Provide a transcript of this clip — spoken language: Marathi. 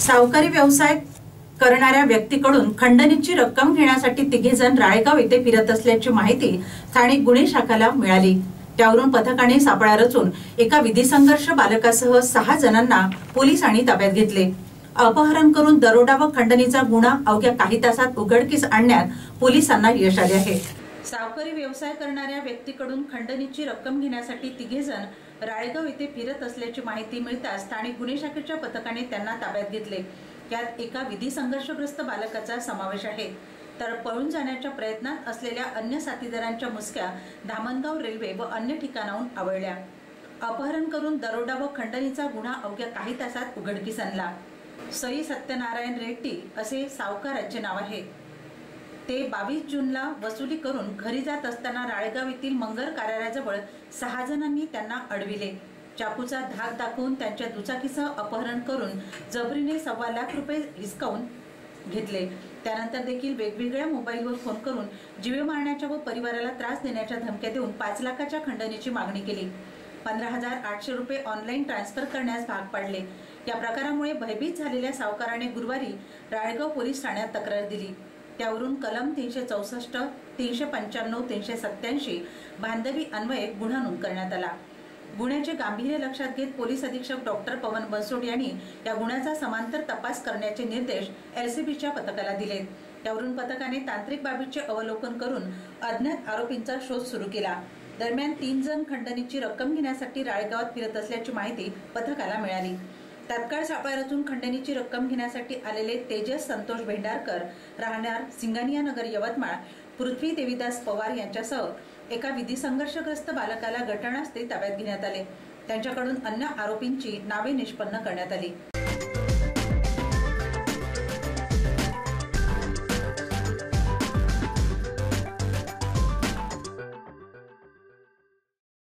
सावकारी व्यवसाय करणाऱ्या व्यक्तीकडून खंडणीची रक्कम घेण्यासाठी तिघेजण राळेगाव येथे फिरत असल्याची माहिती स्थानिक गुन्हे शाखेला मिळाली। त्यावरून पथकाने सापळा रचून एका विधी संघर्ष बालकासह 6 जणांना पोलिसांनी ताब्यात घेतले। अपहरण करून दरोडा व खंडणीचा गुन्हा अवघ्या काही तासात उघडकीस आणण्यात पोलिसांना यश आले आहे। सावकारी व्यवसाय करणाऱ्या व्यक्तीकडून खंडणीची रक्कम घेण्यासाठी तिघेजण राळेगाव येथे फिरत असल्याची माहिती मिळताच स्थानिक गुन्हे शाखेच्या पथकाने त्यांना ताब्यात घेतले। यात एका विधी संघर्षग्रस्त बालकाचा समावेश आहे, तर पळून जाण्याच्या प्रयत्नात असलेल्या अन्य साथीदारांच्या मुसक्या धामणगाव रेल्वे व अन्य ठिकाणाहून आवळल्या। अपहरण करून दरोडा व खंडणीचा गुन्हा अवघ्या काही तासात उघडकीस आणला। सई सत्यनारायण रेड्डी असे सावकाराचे नाव आहे। ते 22 जूनला वसुली करून घरी जात असताना राळेगाव येथील मंगर कार्यालयाजवळ 6 जणांनी त्यांना अडविले। चाकूचा धाक दाखवून त्यांच्या दुचाकीसह अपहरण करून जबरीने 1.25 लाख रुपये हिसकावून घेतले। त्यानंतर देखील वेगवेगळ्या मोबाईलवर फोन करून जीवे मारण्याच्या व परिवाराला त्रास देण्याच्या धमक्या देऊन 5 लाखाच्या खंडणीची मागणी केली। 15,800 रुपये ऑनलाईन ट्रान्सफर करण्यास भाग पाडले। या प्रकारामुळे भयभीत झालेल्या सावकाराने गुरुवारी राळेगाव पोलीस ठाण्यात तक्रार दिली। त्यावरून कलम 364, 395, 387 बांधवी अन्वये गुन्हा नोंद करण्यात आला। गुन्ह्याचे गांभीर्य लक्षात घेत पोलीस अधीक्षक डॉक्टर पवन बनसोड यांनी या गुन्ह्याचा समांतर तपास करण्याचे निर्देश एलसीबीच्या पथकाला दिले। त्यावरून पथकाने तांत्रिक बाबीचे अवलोकन करून अज्ञात आरोपींचा शोध सुरू केला। दरम्यान 3 जण खंडणीची रक्कम घेण्यासाठी राळेगावात फिरत असल्याची माहिती पथकाला मिळाली। तात्काळ सापळा रचून खंडणीची रक्कम घेण्यासाठी आलेले तेजस संतोष भेंडारकर राहणार सिंगानिया नगर यवतमाळ, पृथ्वी देवीदास पवार यांच्यासह एका विधी संघर्षग्रस्त बालकाला घटनास्थळी ताब्यात घेण्यात आले। त्यांच्याकडून अन्य आरोपींची नावे निष्पन्न करण्यात आली।